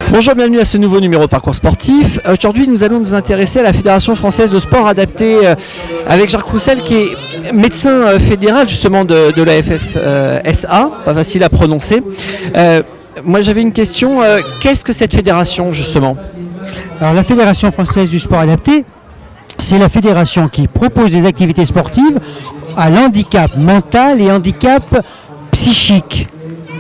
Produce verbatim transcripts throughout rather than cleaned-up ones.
Bonjour, bienvenue à ce nouveau numéro de Parcours Sportif. Aujourd'hui, nous allons nous intéresser à la Fédération Française de Sport Adapté euh, avec Jacques Roussel, qui est médecin euh, fédéral justement de, de la F F S A, pas facile à prononcer. Euh, moi, j'avais une question. Euh, Qu'est-ce que cette fédération justement? Alors, la Fédération Française du Sport Adapté, c'est la fédération qui propose des activités sportives à l'handicap mental et handicap psychique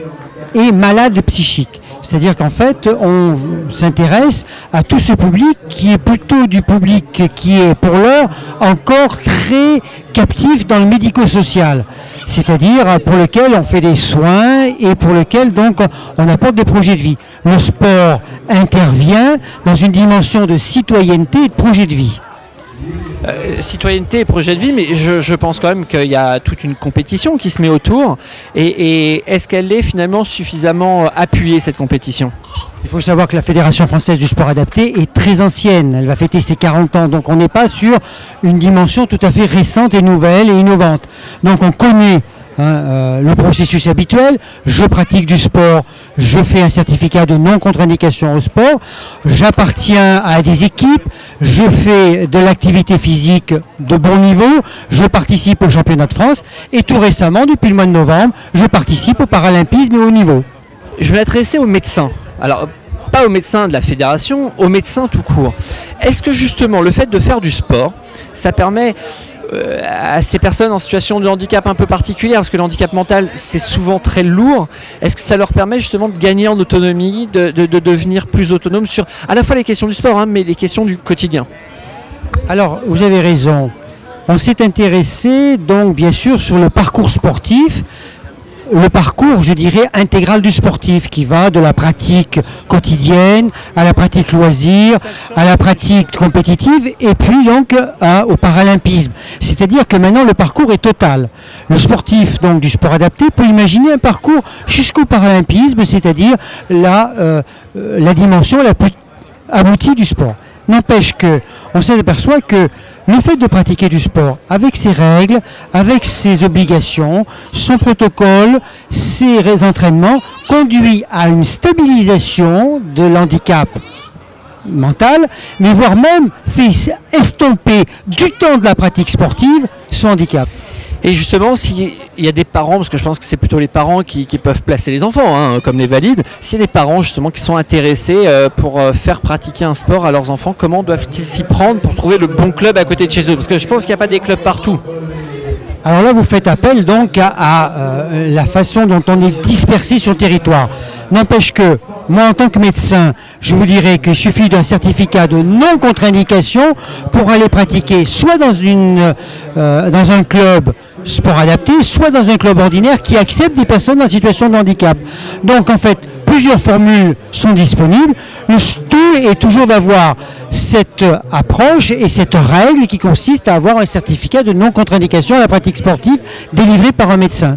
et malade psychique. C'est-à-dire qu'en fait, on s'intéresse à tout ce public qui est plutôt du public qui est pour l'heure encore très captif dans le médico-social. C'est-à-dire pour lequel on fait des soins et pour lequel donc on apporte des projets de vie. Le sport intervient dans une dimension de citoyenneté et de projet de vie. Euh, citoyenneté et projet de vie, mais je, je pense quand même qu'il y a toute une compétition qui se met autour. Et, et est-ce qu'elle est finalement suffisamment appuyée, cette compétition? Il faut savoir que la Fédération Française du Sport Adapté est très ancienne. Elle va fêter ses quarante ans, donc on n'est pas sur une dimension tout à fait récente et nouvelle et innovante. Donc on connaît hein, euh, le processus habituel. Je pratique du sport, je fais un certificat de non-contre-indication au sport, j'appartiens à des équipes, je fais de l'activité physique de bon niveau, je participe au championnat de France et tout récemment, depuis le mois de novembre, je participe au paralympisme et au haut niveau. Je vais m'adresser aux médecins. Alors, pas aux médecins de la fédération, aux médecins tout court. Est-ce que justement le fait de faire du sport, ça permet euh, à ces personnes en situation de handicap un peu particulière, parce que le handicap mental c'est souvent très lourd, est-ce que ça leur permet justement de gagner en autonomie, de, de, de devenir plus autonome sur à la fois les questions du sport, hein, mais les questions du quotidien? Alors, vous avez raison. On s'est intéressé donc bien sûr sur le parcours sportif. Le parcours, je dirais, intégral du sportif qui va de la pratique quotidienne à la pratique loisir, à la pratique compétitive et puis donc à, au paralympisme. C'est-à-dire que maintenant le parcours est total. Le sportif donc du sport adapté peut imaginer un parcours jusqu'au paralympisme, c'est-à-dire la, euh, la dimension la plus aboutie du sport. N'empêche que on s'aperçoit que le fait de pratiquer du sport avec ses règles, avec ses obligations, son protocole, ses entraînements conduit à une stabilisation de l'handicap mental, mais voire même fait estomper du temps de la pratique sportive son handicap. Et justement, s'il y a des parents, parce que je pense que c'est plutôt les parents qui, qui peuvent placer les enfants, hein, comme les valides, s'il y a des parents justement qui sont intéressés euh, pour euh, faire pratiquer un sport à leurs enfants, comment doivent-ils s'y prendre pour trouver le bon club à côté de chez eux? Parce que je pense qu'il n'y a pas des clubs partout. Alors là, vous faites appel donc à, à euh, la façon dont on est dispersé sur le territoire. N'empêche que, moi en tant que médecin, je vous dirais qu'il suffit d'un certificat de non-contre-indication pour aller pratiquer soit dans, une, euh, dans un club sport adapté, soit dans un club ordinaire qui accepte des personnes en situation de handicap. Donc en fait, plusieurs formules sont disponibles. Le tout est toujours d'avoir cette approche et cette règle qui consiste à avoir un certificat de non-contre-indication à la pratique sportive délivré par un médecin.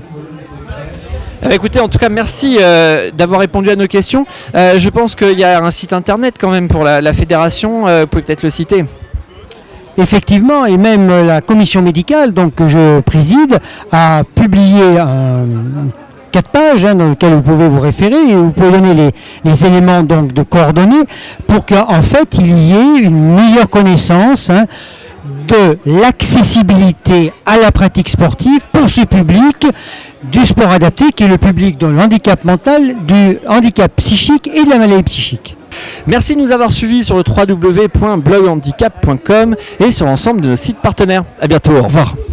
Eh bien, écoutez, en tout cas, merci euh, d'avoir répondu à nos questions. Euh, je pense qu'il y a un site internet quand même pour la, la fédération, euh, vous pouvez peut-être le citer. Effectivement, et même la commission médicale donc, que je préside a publié un quatre pages hein, dans lequel vous pouvez vous référer et vous pouvez donner les, les éléments donc, de coordonnées pour qu'en fait il y ait une meilleure connaissance hein, de l'accessibilité à la pratique sportive pour ce public du sport adapté qui est le public de l'handicap mental, du handicap psychique et de la maladie psychique. Merci de nous avoir suivis sur le w w w point blog handicap point com et sur l'ensemble de nos sites partenaires. À bientôt, au revoir.